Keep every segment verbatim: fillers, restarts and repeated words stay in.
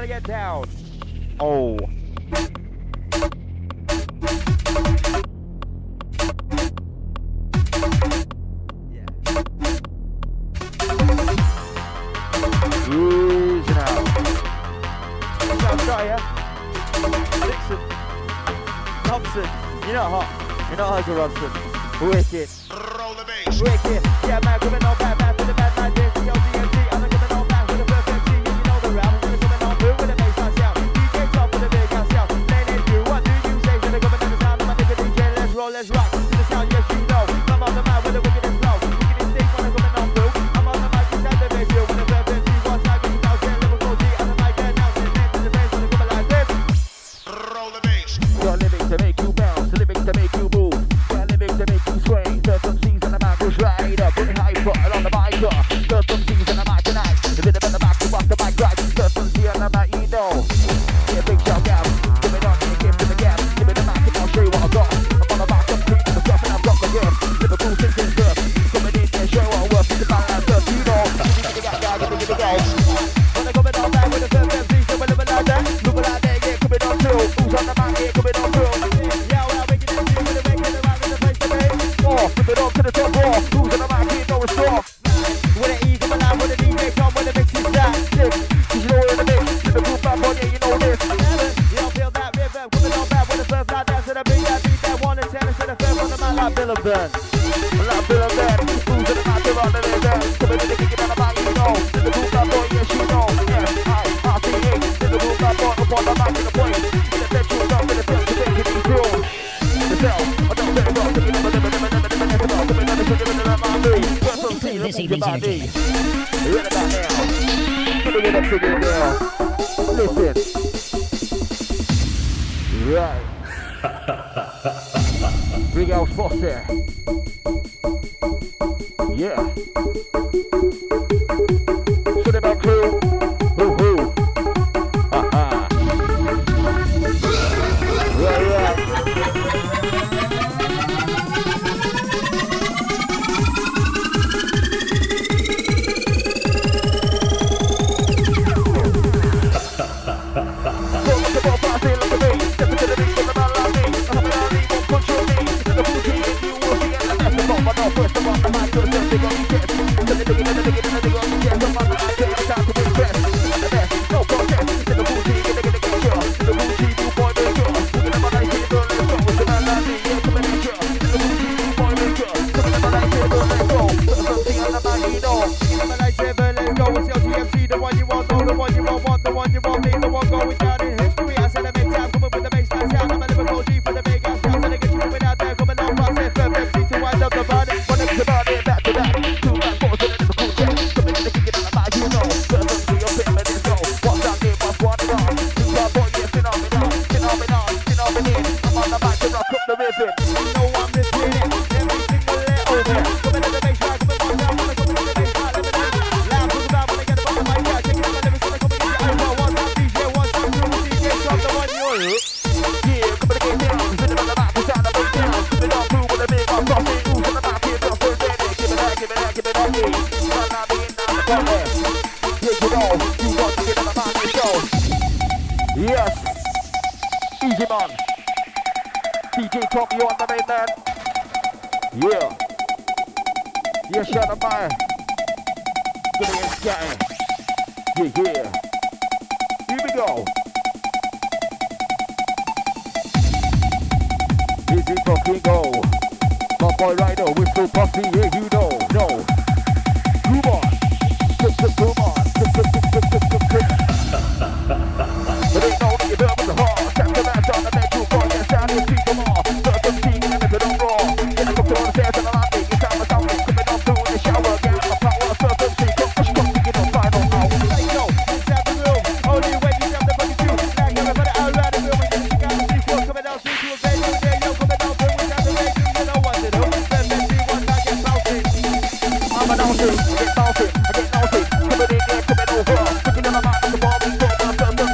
to get down. Oh. Easy now. I'll try, yeah? Dixon. Thompson. You're not hot. You're not Hugger Robson. Wicked. Roll the bass. Wicked. Yeah, man, coming on back, back to the bad man, this, the O D M C. I'm coming on back with the first M C. You know the rap. I'm coming on through with the bass sound. D J top with the big ass sound. Lane and you, what do you say? So they're coming on the sound of my nigga D J. Let's roll, let's rock. To the sound, yes, you know. I'm on the mic with the wickedest flow. Wickedest thing when I'm coming on through. I'm on the mic, just at the radio. With the first M C, what's like it? Now, ten, Liverpool G. On the mic, announcing names to the bass. When they're coming like this. Roll the bass. Got lyrics to make you bounce, lyrics to make you move. Got lyrics to make you sway. There's some C's on the mic, push right up. Put it high, put it on the mic. There's some C's on the mic tonight. The rhythm in the back, you walk the mic right. There's some C's on the mic, you know. Yeah, big shout out. Give it on, give it to the gap. Give it the mic and I'll show you what I've got. I'm on the back, I'm creeping the stuff and I've got the gift. Liverpool thinking stuff. Coming in there, show what I work. It's about that stuff, you know. Give it the gap, guys, give it the go. When they're coming on back with the first M C, so we're living like that. Look like that, yeah, coming on through. Who's on the mic, yeah, coming on through. Yeah, well, I'm making it to you with the make it around in the place to be. Oh, flip it up to the top floor. Who's on the mic, yeah, no restore. With an E, coming out with a D J, come when the mix is that sick. Cause you know we're in the mix. Liverpool bad boy, yeah, you know this. You don't feel that rhythm. Coming on back with the first line down to the big that beat that one and ten instead of first on the man like Bill and Ben. Like Bill and Ben. Who's on the mic, they're on the rhythm. Coming in the kicking on the mic, you know. Liverpool bad boy, yes, you know. Yeah, I, R T A. Liverpool bad boy, up on the mic in the point. In the bedroom, up in the field, to make it through. The cell, I don't say it, I'm thinking of a living, living, living, living, living, living, living, living, living, living, living, living, Conclude this evening's entertainment. right about now. Figure it up, figure it out. Listen. Right. Big house boss there. Yeah. Should about crew. Hoo hoo. Haha. Right, right. First of all, the mic to the best, they gon' be dead. So they dig it, they dig it, they gon' be dead. Come on, I take the time to impress. The best, no contest. In the bougie, they get the get sure. In the bougie, you boy, make sure. Looking at my nice table, let's go. It's the man like me, yeah, come and sure. In the bougie, you boy, make sure. Coming at my nice table, let's go. Put something on the mic, you know. Looking at my nice table, let's go. It's your T M C, the one you want, know, the one you won't want, the one you won't need, the one going down in history. I said I make time, come up with the baseline sound. I'm a Liverpool G for the big ass sound. So they get you moving out there, coming on past it. First M C to wind up the body. One body, back to back. Two back, four, so that's a cool check. Coming in the kicking on the mic, you know. First M C, your pit, let it go. What's that game, what's what it on? Two bad boy, yeah, phenomenon. Phenomenon, phenomenon. I'm on the mic to rock up the rhythm. You know I'm repeating every single little bit. Coming in the bass line, coming on down, coming in the bass line, living in. Loud, talking about when I get about the mic, yeah. Checking out my lyrics, when I come in the iPhone. What's that D J, what's that crew? D J, drop the one you're. Yeah, coming to get down. Sitting on the mic, we're trying to break down. Coming on through with a big old coffee. Who's on the mic, here, drop it, baby. Give it that, give it that, give it that, yeah. Right now, being down the corner. Yeah, you know, you got to get on the mic, yourself. Yes. Easy man. D J Top, you on the main man. Yeah. Yeah, shut up, man. Give me a scan. Yeah, yeah. Here we go. Here we fucking go. My boy Rider, whistle puffy, yeah, you know. No. Come on. Come on. But ain't no need to with the heart. Tap the match on the neck, you boy, yeah, sound your feet, come on. Start the team and if it don't roll. Get a couple on the stairs and I'm out there. It's time for something. Coming on through in the shower. Get out of power. First M C, come push, come to get on final out. Let you know, inside the room. Only way you jump the fucking two. Now you're about to out right of the room. And you got to see what's coming out through to a venue. There you coming out through. We got the radio. You know what to do. First M C, one time get bouncing. I'm announcing, get bouncing, I get bouncing. Coming in, get coming over. Looking at my mouth, the ball, we go.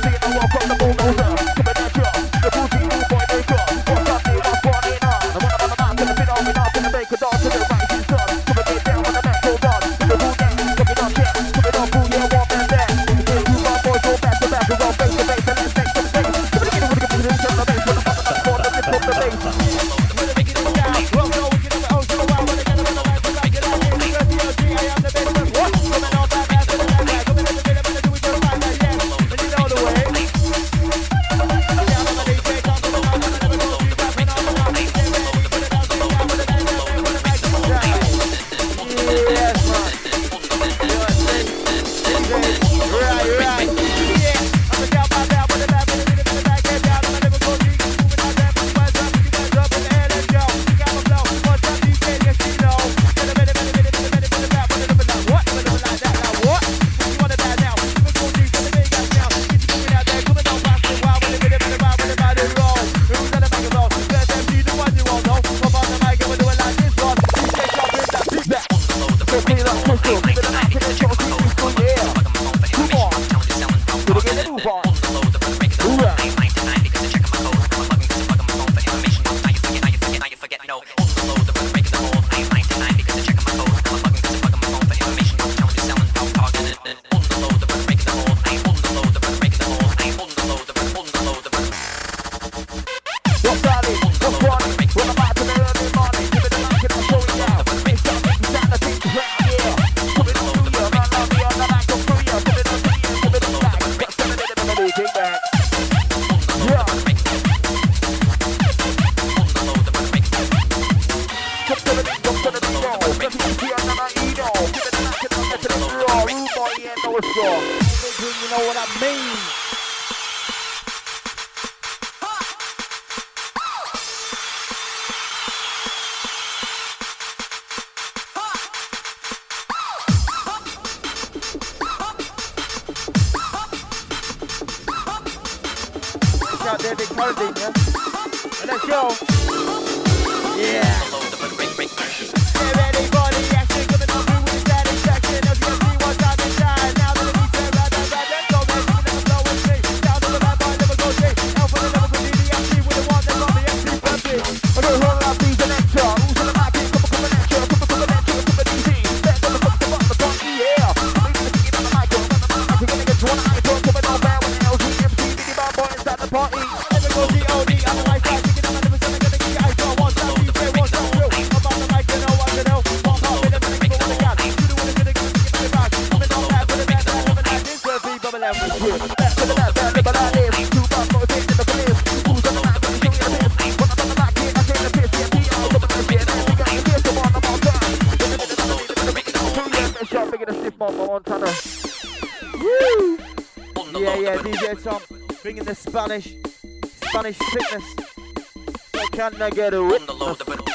What's darling? What's running? When I'm out to the early morning, give it a like and I'll show you now. Make some things that I think is right, yeah. Coming on through you, man, love me on the mic, come through you. Coming on through you, give it a like. Got seven in the middle, take that. Yeah. Come to the beat, come to the beat, yo. Let's see you on the night, you know. Give it a like and I'll get to the raw. Rude boy, yeah, know it's raw. You know what I mean? Out there, big Carradine, yeah? And let's go. Yeah. Everybody actually coming on through with satisfaction. As you can see what's on the side. Now that we turn around and ride and go, man, you never blow with me. Down to the bad boy, never go straight. Now for the level for the M C with the one that's on the M C puppy. I don't hold up these and extra. Who's on the mic? Come come and extra. Come come and extra. Come and easy. Let's go, come come on the front, yeah. Come in and get on the mic. Come on the mic. We're gonna get to one eye. Coming on bad with L G M C. Biggie bad boy inside the party. Yeah, yeah, D J Tom bringing the Spanish, Spanish sickness. So can I get a whip?